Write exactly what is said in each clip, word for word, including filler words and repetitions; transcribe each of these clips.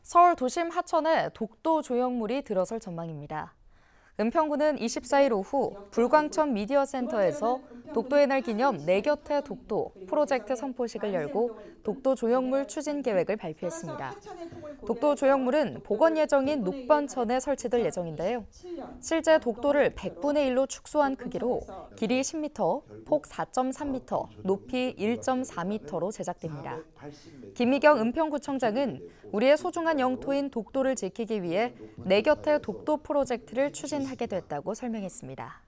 서울 도심 하천에 독도 조형물이 들어설 전망입니다. 은평구는 이십사 일 오후 불광천 미디어센터에서 독도의 날 기념 내 곁에 독도 프로젝트 선포식을 열고 독도 조형물 추진 계획을 발표했습니다. 독도 조형물은 복원 예정인 녹번천에 설치될 예정인데요. 실제 독도를 백분의 일로 축소한 크기로 길이 십 미터, 폭 사 점 삼 미터, 높이 일 점 사 미터로 제작됩니다. 김미경 은평구청장은 우리의 소중한 영토인 독도를 지키기 위해 내 곁에 독도 프로젝트를 추진하게 됐다고 설명했습니다.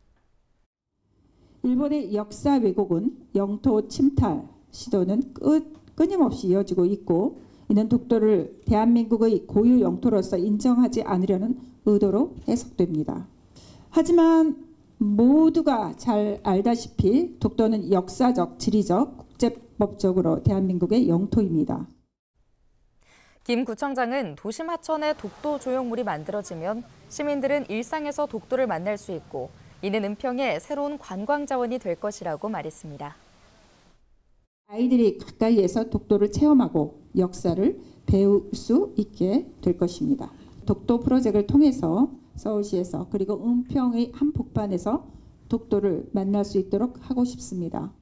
일본의 역사 왜곡은 영토 침탈 시도는 끝, 끊임없이 이어지고 있고 이는 독도를 대한민국의 고유 영토로서 인정하지 않으려는 의도로 해석됩니다. 하지만 모두가 잘 알다시피 독도는 역사적, 지리적, 국제법적으로 대한민국의 영토입니다. 김 구청장은 도심 하천에 독도 조형물이 만들어지면 시민들은 일상에서 독도를 만날 수 있고 이는 은평의 새로운 관광 자원이 될 것이라고 말했습니다. 아이들이 가까이에서 독도를 체험하고 역사를 배울 수 있게 될 것입니다. 독도 프로젝트를 통해서 서울시에서 그리고 은평의 한복판에서 독도를 만날 수 있도록 하고 싶습니다.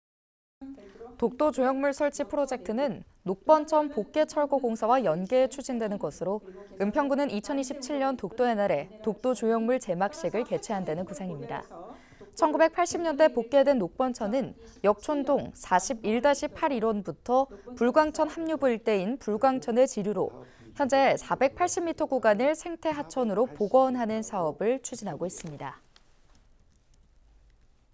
독도 조형물 설치 프로젝트는 녹번천 복개철거 공사와 연계해 추진되는 것으로 은평구는 이천이십칠 년 독도의 날에 독도 조형물 제막식을 개최한다는 구상입니다. 천구백팔십 년대 복개된 녹번천은 역촌동 사십일 팔 일원부터 불광천 합류부 일대인 불광천의 지류로 현재 사백팔십 미터 구간을 생태 하천으로 복원하는 사업을 추진하고 있습니다.